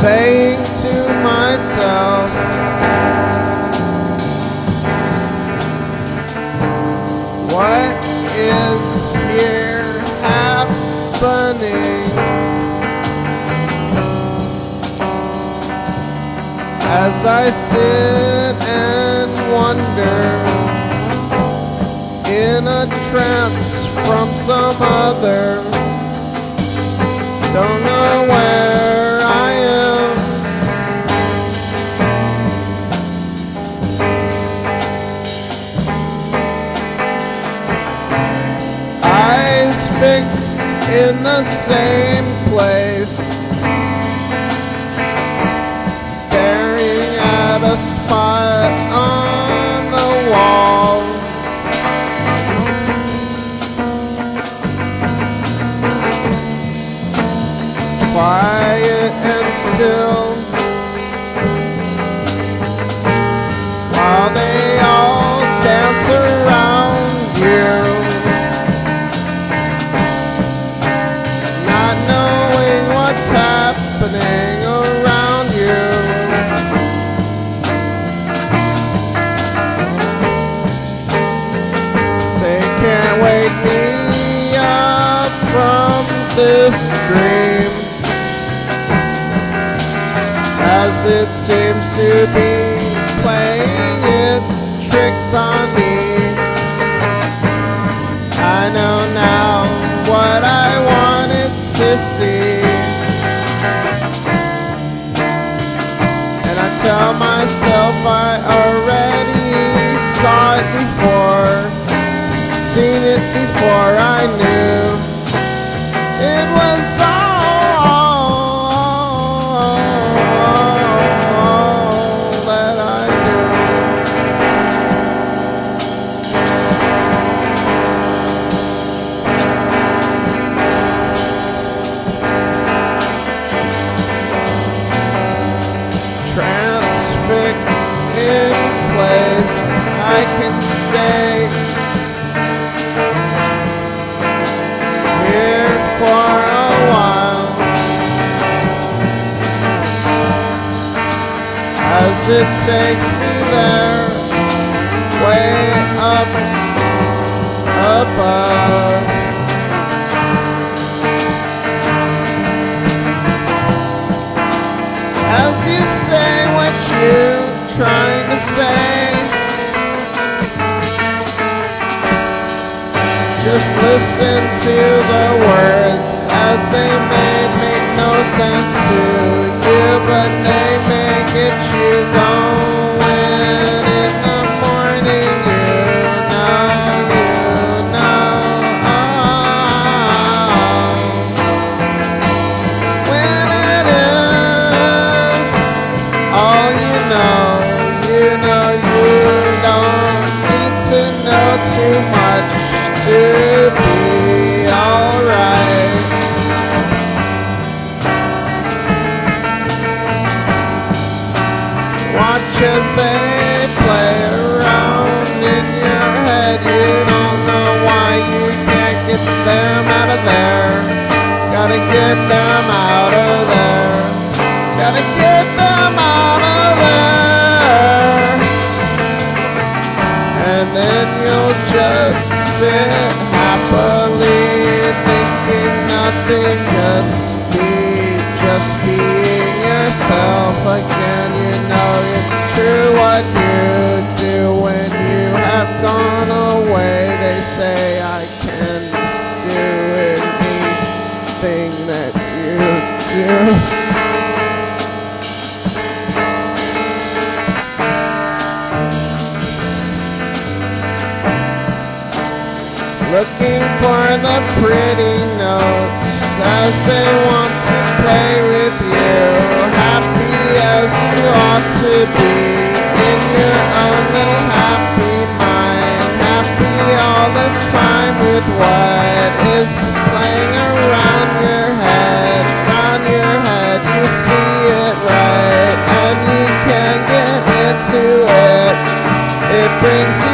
saying to myself, what is here happening? As I sit and wonder in a trance from some other, don't know where I am. Eyes fixed in the same place, staring at a spot on the wall. Quiet and still, while they all dance around you, not knowing what's happening around you. They can't wake me up from this dream, as it seems to be playing its tricks on me. I know now what I wanted to see, and I tell myself I already saw it before, seen it before I knew it was transfixed in place. I can stay here for a while, as it takes me there, way up above. As you say what you're trying to say, just listen to the words, as they may make no sense to you, but they may get you going in the morning. You know, when it is all you don't need to know too much to be alright. Watch as they play around in your head. You don't know why you can't get them out of there. Gotta get them out of there. Gotta get them out of there. And then you'll just sit happily, thinking nothing, just being yourself again. You know it's true what you do when you have gone away. They say I can do anything that you do. Looking for the pretty notes as they want to play with you. Happy as you ought to be in your own little happy mind. Happy all the time with what is playing around your head. Around your head you see it right, and you can't get into it. It brings you